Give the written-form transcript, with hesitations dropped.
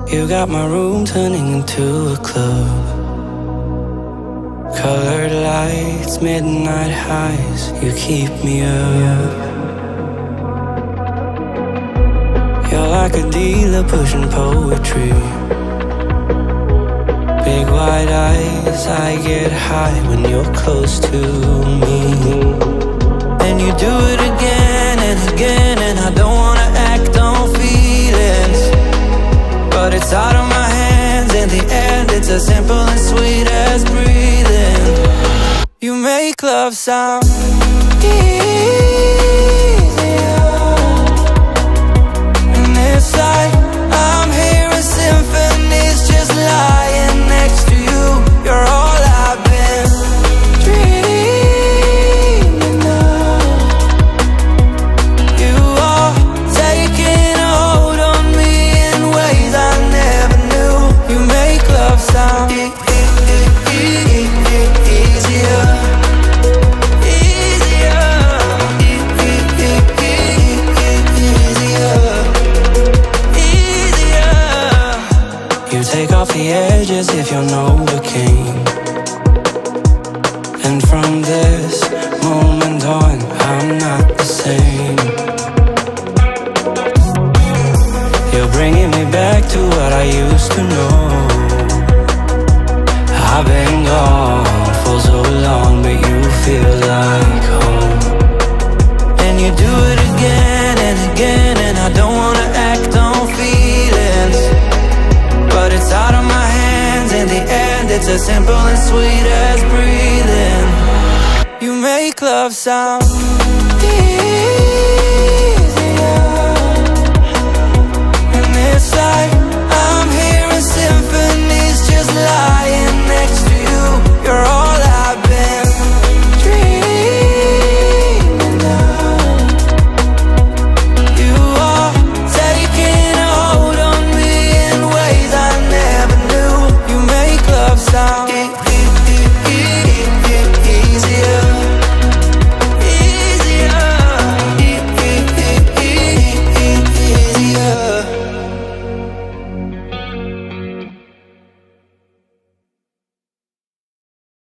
You got my room turning into a club. Colored lights, midnight highs, you keep me up. You're like a dealer pushing poetry. Big wide eyes, I get high when you're close to me. And you do it again and again, and I don't wanna act on feelings, but it's out of my hands. In the end, it's as simple and sweet as breathing. You make love sound easier, and it's like I'm hearing symphonies just lying next to you. You're all I've been dreaming of. You are taking a hold on me in ways I never knew. You make love sound easier. Take off the edges if you're novocaine, and from this moment on, I'm not the same. You're bringing me back to what I used to know. I've been gone for so long, but you feel like home. And you do it again and again, and I don't wanna act on feelings, but it's out of my hands. In the end, it's as simple and sweet as breathing. You make love sound easy.